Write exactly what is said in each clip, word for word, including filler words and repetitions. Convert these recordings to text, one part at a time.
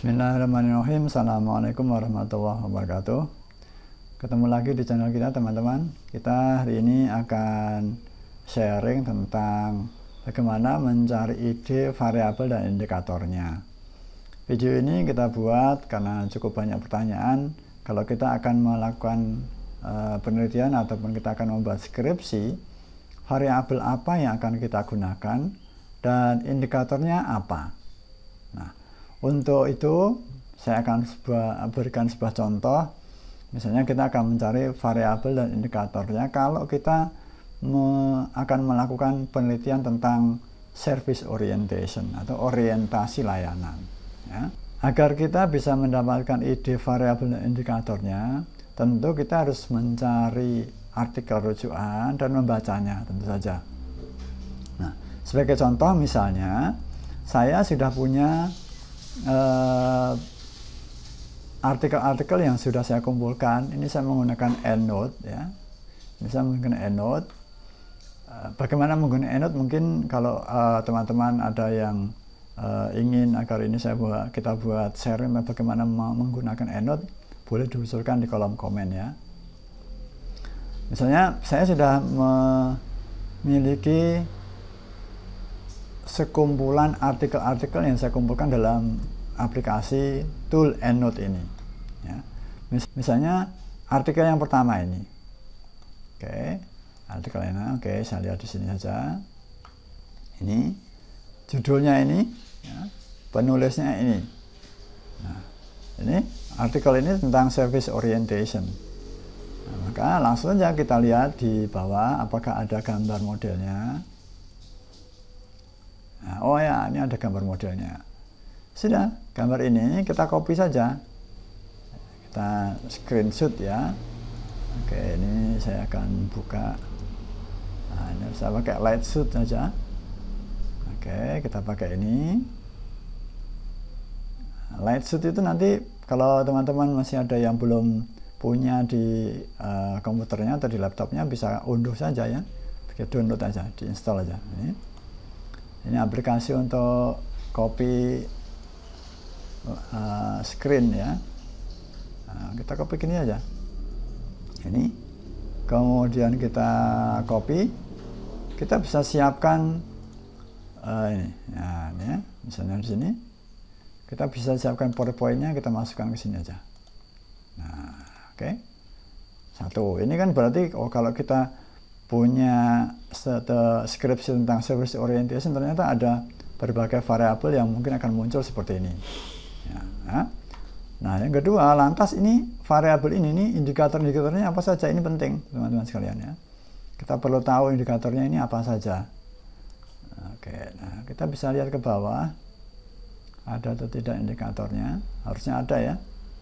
Bismillahirrahmanirrahim. Assalamualaikum warahmatullahi wabarakatuh. Ketemu lagi di channel kita, teman-teman. Kita hari ini akan sharing tentang bagaimana mencari ide, variabel, dan indikatornya. Video ini kita buat karena cukup banyak pertanyaan. Kalau kita akan melakukan uh, penelitian ataupun kita akan membuat skripsi, variabel apa yang akan kita gunakan dan indikatornya apa. Nah, untuk itu saya akan sebuah, berikan sebuah contoh. Misalnya kita akan mencari variabel dan indikatornya kalau kita me, akan melakukan penelitian tentang service orientation atau orientasi layanan, ya. Agar kita bisa mendapatkan ide, variabel, dan indikatornya, tentu kita harus mencari artikel rujukan dan membacanya, tentu saja. Nah, sebagai contoh misalnya saya sudah punya artikel-artikel uh, yang sudah saya kumpulkan. Ini saya menggunakan EndNote, ya. Ini saya menggunakan EndNote. Uh, bagaimana menggunakan EndNote? Mungkin kalau teman-teman uh, ada yang uh, ingin agar ini saya buat, kita buat sharing bagaimana menggunakan EndNote, boleh diusulkan di kolom komen, ya. Misalnya saya sudah memiliki sekumpulan artikel-artikel yang saya kumpulkan dalam aplikasi tool EndNote ini, ya. Mis misalnya artikel yang pertama ini, oke, artikel ini, oke, saya lihat di sini saja. Ini judulnya ini, ya, penulisnya ini. Nah, ini artikel ini tentang service orientation. Nah, maka langsung saja kita lihat di bawah apakah ada gambar modelnya. Nah, oh ya, ini ada gambar modelnya. Sudah, gambar ini kita copy saja. Kita screenshot, ya. Oke, ini saya akan buka. Nah, ini saya pakai Lightshoot saja. Oke, kita pakai ini. Lightshoot itu nanti kalau teman-teman masih ada yang belum punya di uh, komputernya atau di laptopnya, bisa unduh saja, ya. Bisa download aja, diinstal aja. Ini. Ini aplikasi untuk copy uh, screen, ya. Nah, kita copy gini aja. Ini. Kemudian kita copy. Kita bisa siapkan uh, ini. Nah, ini, ya. Misalnya di sini. Kita bisa siapkan PowerPoint-nya, kita masukkan ke sini aja. Nah, oke. Okay. Satu. Ini kan berarti oh kalau kita punya skripsi tentang service orientation, ternyata ada berbagai variabel yang mungkin akan muncul seperti ini, ya. Nah, yang kedua, lantas ini variabel ini, ini indikator-indikatornya apa saja? Ini penting, teman-teman sekalian, ya. Kita perlu tahu indikatornya ini apa saja. Oke, nah kita bisa lihat ke bawah, ada atau tidak indikatornya. Harusnya ada, ya.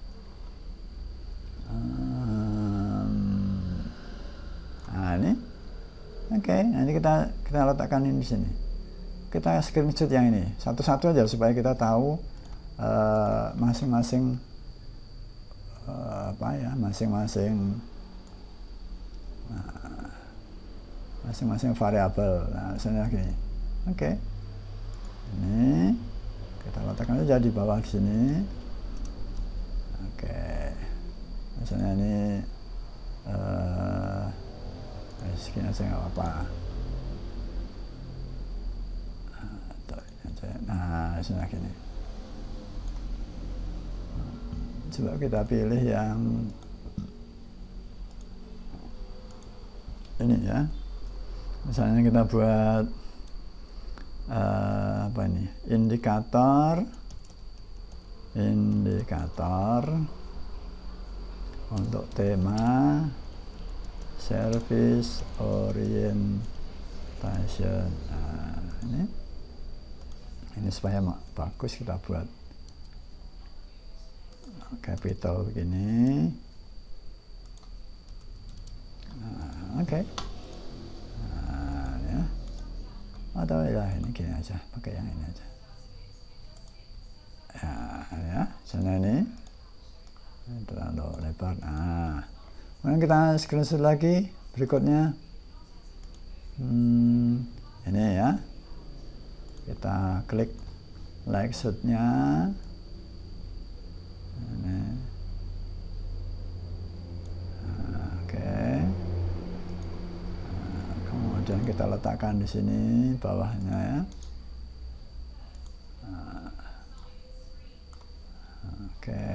Nah, ini. Oke, okay, nanti kita kita letakkan ini di sini. Kita screenshot yang ini satu-satu aja supaya kita tahu masing-masing uh, uh, apa ya, masing-masing masing-masing variabel. Nah, misalnya gini. Oke, okay. Ini kita letakkan aja di bawah di sini. Oke, okay. Misalnya ini. Uh, Segini aja nggak apa-apa. Nah, misalnya gini. Coba kita pilih yang ini, ya. Misalnya kita buat uh, apa ini? Indikator, indikator untuk tema service orientation. Nah, ini ini supaya bagus kita buat capital begini. Nah, oke, okay. Nah, ya. Atau ya ini gini aja, pakai yang ini aja, ya, ya. Misalnya ini terlalu lebar. Nah, kemudian kita screenshot lagi berikutnya. Hmm, ini, ya. Kita klik Lightshoot-nya. kita letakkan di sini bawahnya ya. Nah, oke.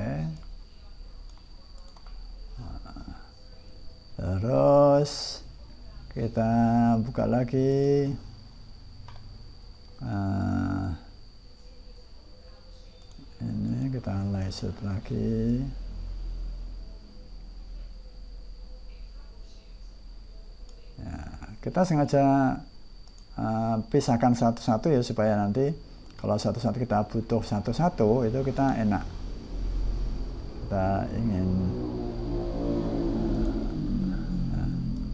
Nah, terus kita buka lagi. Nah, ini kita layout lagi. Ya, kita sengaja uh, pisahkan satu-satu ya, supaya nanti kalau satu-satu kita butuh satu-satu itu kita enak. Kita ingin uh,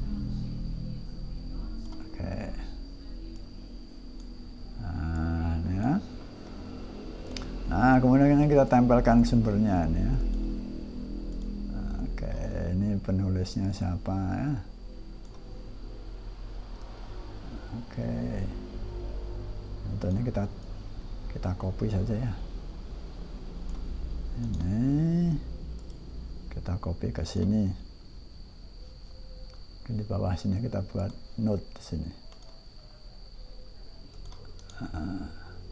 oke. Okay. Nah, ini ya. Nah, kemudian kita tempelkan sumbernya ini ya. Oke, okay. Ini penulisnya siapa ya? Oke, okay. Contohnya kita kita copy saja ya. Ini kita copy ke sini. Di bawah sini kita buat note di sini. Nah,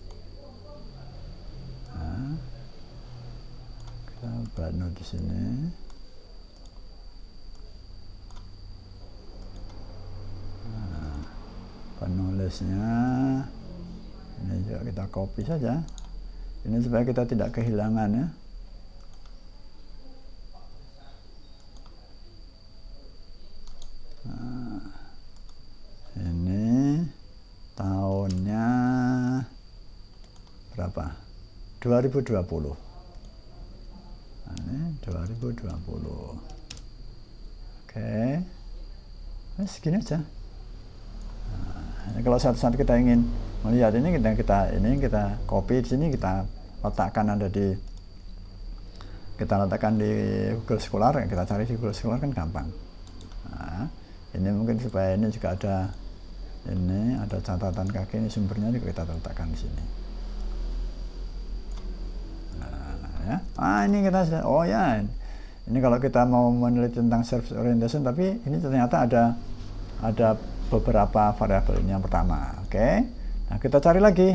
kita buat note di sini. Penulisnya ini juga kita copy saja, ini supaya kita tidak kehilangan ya. Nah, ini tahunnya berapa? dua ribu dua puluh. Nah, ini dua ribu dua puluh. Oke, nah, segini aja. Nah, kalau satu-satu kita ingin melihat ini, kita kita ini kita copy di sini, kita letakkan ada di kita letakkan di Google Scholar, kita cari di Google Scholar kan gampang. Nah, ini mungkin supaya ini juga ada ini ada catatan kaki, ini sumbernya juga kita letakkan di sini. Nah, ya. Ah, ini kita sudah, oh ya, ini kalau kita mau meneliti tentang service orientation, tapi ini ternyata ada ada beberapa variabel. Ini yang pertama. Oke, okay. Nah kita cari lagi,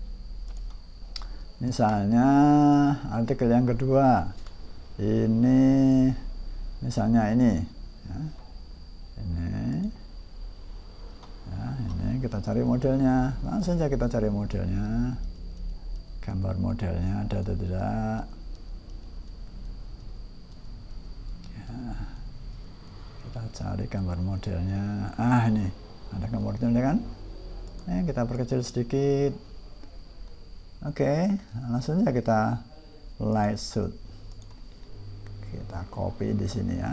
misalnya artikel yang kedua ini, misalnya ini ya. ini ya, ini kita cari modelnya, langsung saja kita cari modelnya, gambar modelnya ada atau tidak ya. Kita cari gambar modelnya. Ah, ini ada gambar modelnya kan? Eh, kita perkecil sedikit. Oke, okay. Langsung saja kita layout. Kita copy di sini ya.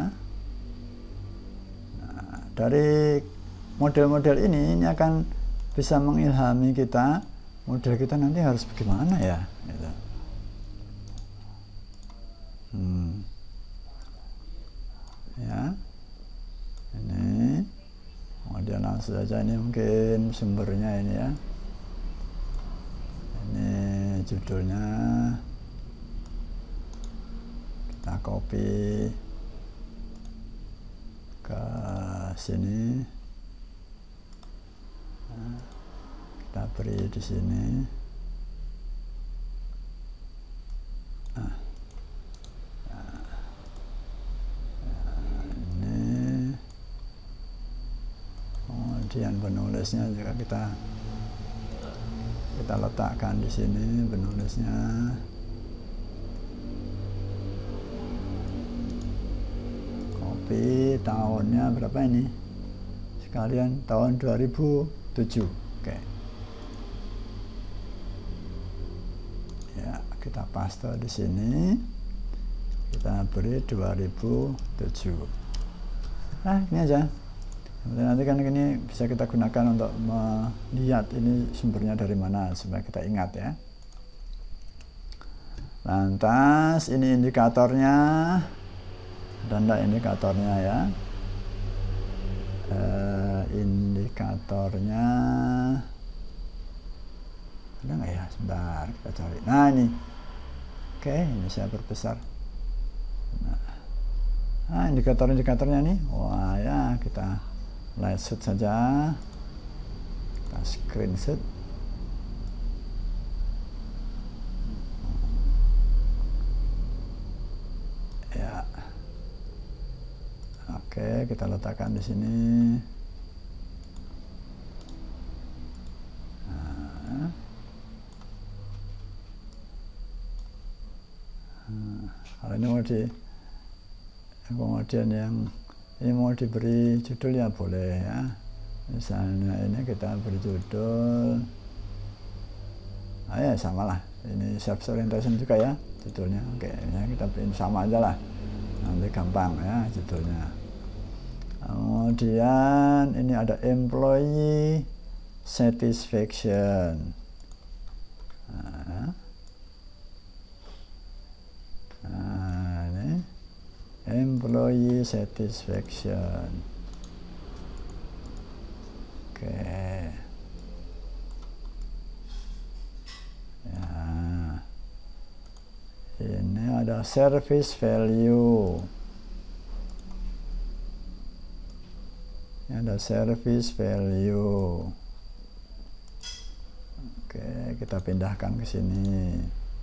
Nah, dari model-model ini ini akan bisa mengilhami kita, model kita nanti harus bagaimana ya. Gitu. Hmm. Ya. Ini kemudian langsung saja, ini mungkin sumbernya ini ya, ini judulnya kita copy ke sini, nah, kita beri di sini. Nah, kemudian penulisnya juga kita kita letakkan di sini penulisnya. Copy tahunnya berapa ini? Sekalian tahun dua ribu tujuh. Oke. Ya, kita paste di sini. Kita beri dua ribu tujuh. Nah, ini aja. Nanti kan ini bisa kita gunakan untuk melihat ini sumbernya dari mana supaya kita ingat ya. Lantas ini indikatornya, dan enggak indikatornya ya. Eh, indikatornya ada nggak ya? Sebentar kita cari. Nah ini, oke, ini saya perbesar. Nah, nah indikator-indikatornya nih, wah ya kita layout saja. screenshot. Ya, oke, kita letakkan di sini. Nah, kalau ini mau di kemudian yang ini mau diberi judul ya boleh ya, misalnya ini kita beri judul, ah ya samalah, ini service orientation juga ya judulnya. Oke ya, kita beri sama aja lah, nanti gampang ya judulnya. Kemudian ini ada employee satisfaction. Nah, nah ini employee satisfaction. Oke ya, ini ada service value, ini ada service value. Oke, kita pindahkan ke sini.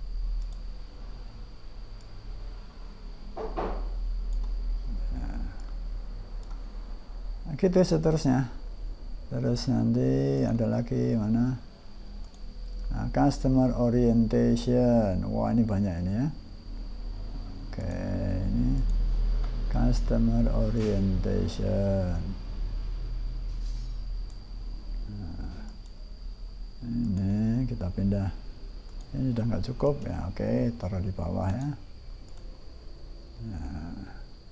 Gitu seterusnya. Terus nanti ada lagi mana, nah, customer orientation. Wah ini banyak ini ya. Oke, ini customer orientation. Nah, ini kita pindah, ini udah nggak cukup ya. Oke, taruh di bawah ya. Nah,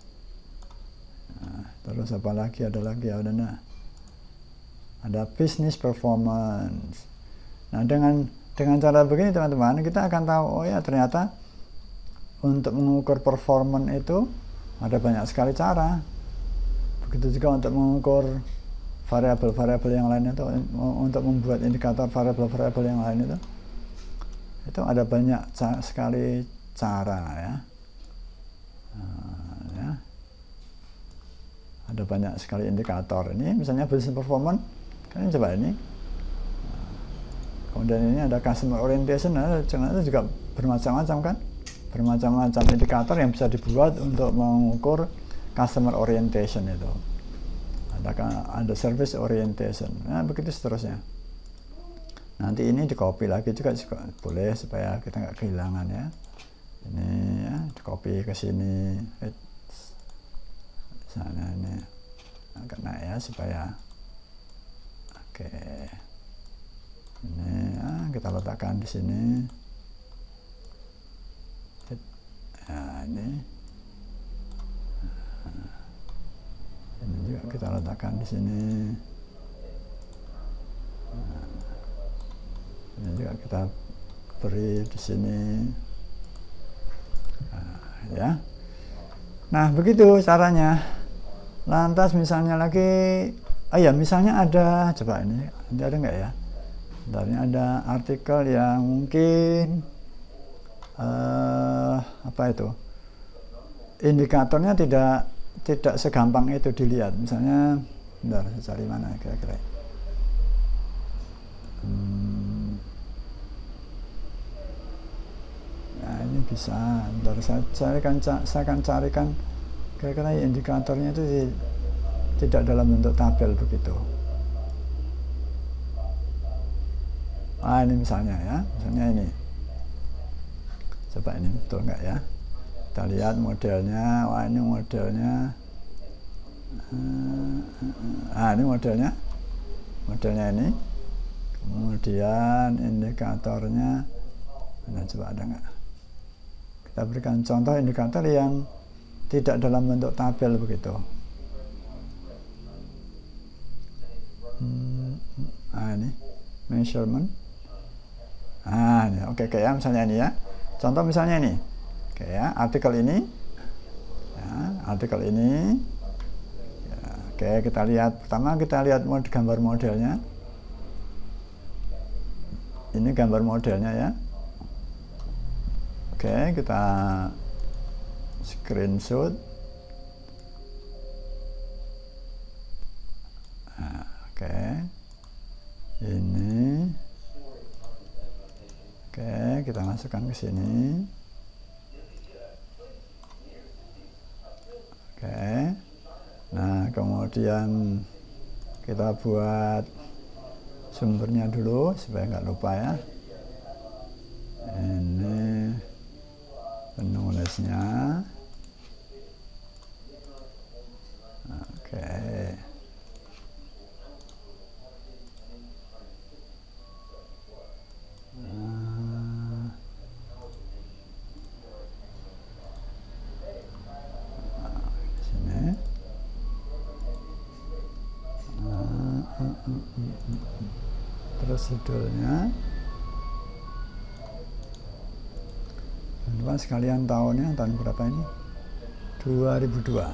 Nah, terus apa lagi, ada lagi ada nah, ada business performance. Nah dengan dengan cara begini teman-teman, kita akan tahu oh ya ternyata untuk mengukur performance itu ada banyak sekali cara. Begitu juga untuk mengukur variabel-variabel yang lain itu, untuk membuat indikator variabel-variabel yang lain itu itu ada banyak ca sekali cara ya. Nah, ya. Ada banyak sekali indikator. Ini misalnya business performance, kan ini coba ini. Kemudian ini ada customer orientation, nah, itu juga bermacam-macam kan, bermacam-macam indikator yang bisa dibuat untuk mengukur customer orientation itu. Ada ada service orientation, nah begitu seterusnya. Nanti ini di copy lagi juga, juga boleh supaya kita nggak kehilangan ya. Ini ya, di copy ke sini. Sana ini agak naik ya supaya oke, ini ya, kita letakkan di sini ya, ini ini juga kita letakkan di sini, nah, ini juga kita beri di sini, nah, ya. Nah begitu caranya. Lantas misalnya lagi, ah ya misalnya ada, coba ini, nanti ada nggak ya? Bentar, ini ada artikel yang mungkin uh, apa itu? Indikatornya tidak tidak segampang itu dilihat. Misalnya, bentar, saya cari mana kira-kira. Hmm. Nah ini bisa, bentar, saya carikan, saya akan carikan. Kira-kira indikatornya itu tidak dalam bentuk tabel begitu. Ah ini misalnya ya, misalnya ini. Coba ini betul nggak ya? Kita lihat modelnya. Wah ini modelnya. Ah ini modelnya, modelnya ini. Kemudian indikatornya. Nah, coba ada nggak? Kita berikan contoh indikator yang tidak dalam bentuk tabel begitu. Hmm, nah ini measurement. Ah ini oke, kayak misalnya ini ya. Contoh misalnya ini, kayak artikel ini, ya, artikel ini. Ya, oke kita lihat pertama kita lihat mod gambar modelnya. Ini gambar modelnya ya. Oke kita screenshot. Nah, oke. ini. Oke, kita masukkan ke sini. Oke. Nah, kemudian kita buat sumbernya dulu supaya nggak lupa ya. Ini penulisnya. Oke. Terus judulnya, teman-teman sekalian tahunnya tahun berapa ini? dua ribu dua.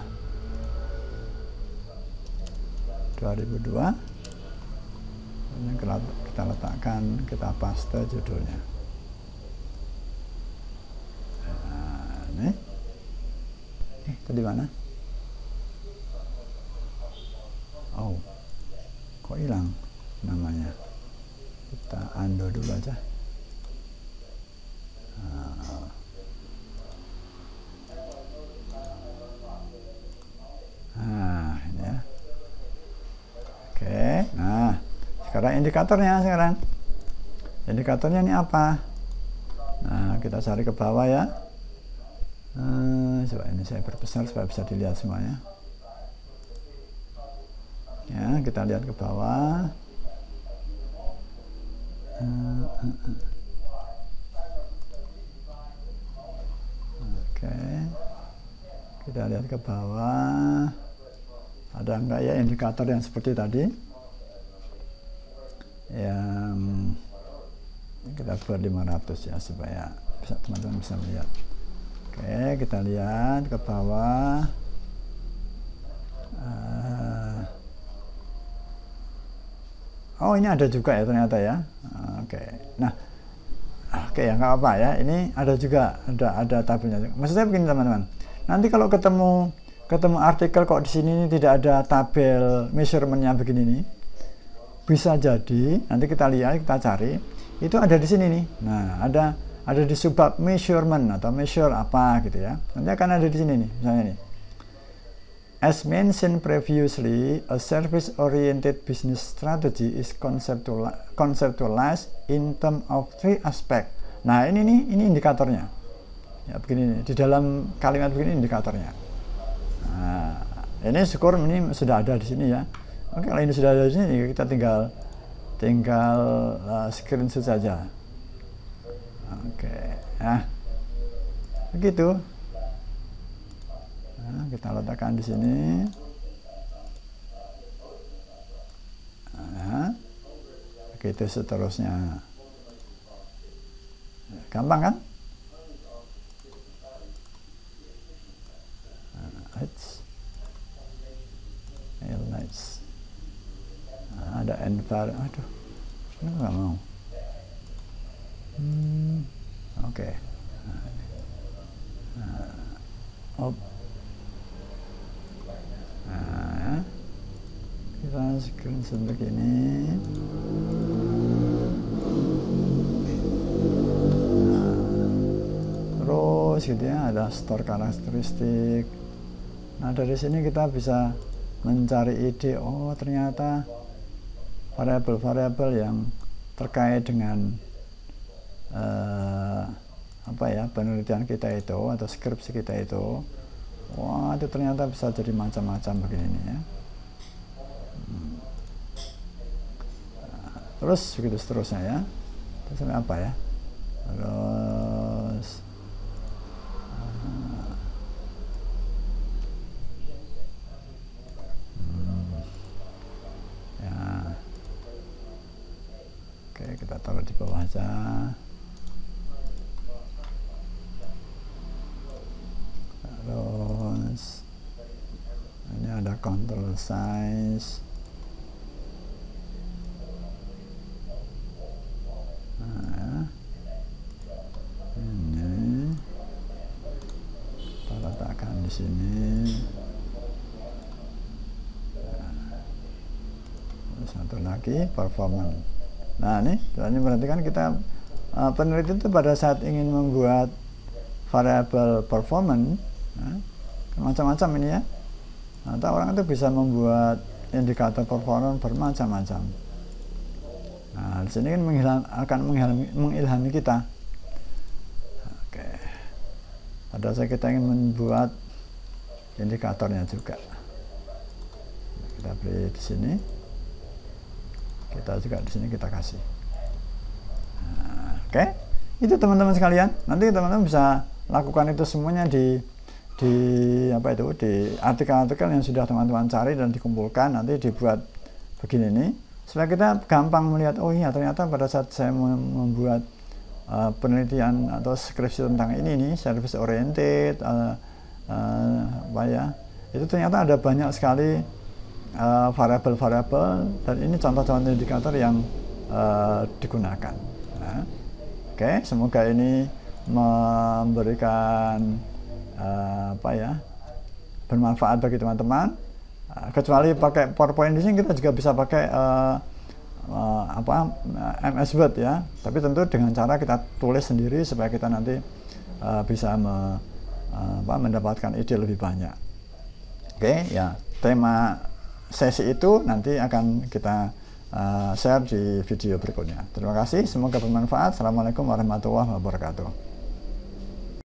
dua ribu dua. Ini kita letakkan, kita paste judulnya. Nah, ini. Eh, tadi mana? Oh, kok hilang namanya? Kita undo dulu aja. Nah, nah ini ya. Oke, nah sekarang indikatornya sekarang. Indikatornya ini apa? Nah, kita cari ke bawah ya. Hmm, coba ini saya perbesar supaya bisa dilihat semuanya. Ya, kita lihat ke bawah. Uh, uh, uh. Oke, kita lihat ke bawah. Ada enggak ya indikator yang seperti tadi? Yang kita buat lima ratus ya supaya bisa teman-teman bisa melihat. Oke, kita lihat ke bawah. Uh, oh, ini ada juga ya ternyata ya. Oke, nah, oke ya nggak apa ya. Ini ada juga ada ada tabelnya. Maksudnya begini teman-teman. Nanti kalau ketemu ketemu artikel kok di sini tidak ada tabel measurementnya begini nih, bisa jadi nanti kita lihat kita cari itu ada di sini nih. Nah, ada ada di subbab measurement atau measure apa gitu ya. Nanti akan ada di sini nih, misalnya nih. As mentioned previously, a service-oriented business strategy is conceptualized in terms of three aspects. Nah, ini nih, ini indikatornya. Ya, begini nih, di dalam kalimat begini indikatornya. Nah, ini syukur ini sudah ada di sini ya. Oke, kalau ini sudah ada di sini, kita tinggal tinggal uh, screenshot saja. Oke, nah, begitu. Nah, kita letakkan di sini. Nah, begitu seterusnya. Gampang kan? Nice. Nah, ada environment. Aduh, ini nggak mau. Hmm, oke. Okay. Nah, oh. Nah, kita screenshot begini. Nah, terus gitu ya, ada store karakteristik. Nah, dari sini kita bisa mencari ide, oh ternyata variabel-variabel yang terkait dengan uh, apa ya penelitian kita itu atau skripsi kita itu, wah itu ternyata bisa jadi macam-macam begini ya. Hmm. Nah, terus begitu seterusnya ya. Terus sampai apa ya? Terus uh, Oke, kita taruh di bawah aja. Terus ini ada control size. Nah, ini kita letakkan di sini. Nah, satu lagi performance. Nah ini, ini berarti kan kita uh, peneliti itu pada saat ingin membuat variabel performance, nah, macam-macam ini ya. Atau orang itu bisa membuat indikator performance bermacam-macam. Nah di sini kan menghilang, akan mengilhami, mengilhami kita. Oke. Pada saat kita ingin membuat indikatornya juga, kita beri di sini. Kita juga di sini kita kasih. Nah, oke, okay. Itu teman-teman sekalian. Nanti teman-teman bisa lakukan itu semuanya di di apa itu di artikel-artikel yang sudah teman-teman cari dan dikumpulkan. Nanti dibuat begini nih, supaya kita gampang melihat. Oh iya, ternyata pada saat saya membuat uh, penelitian atau skripsi tentang ini nih, service oriented, uh, uh, apa ya? Itu ternyata ada banyak sekali Uh, variabel-variabel, dan ini contoh-contoh indikator yang uh, digunakan. Nah, oke, okay, semoga ini memberikan uh, apa ya, bermanfaat bagi teman-teman. Uh, kecuali pakai PowerPoint di sini, kita juga bisa pakai uh, uh, apa M S Word ya. Tapi tentu dengan cara kita tulis sendiri supaya kita nanti uh, bisa me, uh, apa, mendapatkan ide lebih banyak. Oke, okay, ya tema sesi itu nanti akan kita uh, share di video berikutnya. Terima kasih, semoga bermanfaat. Assalamualaikum warahmatullahi wabarakatuh.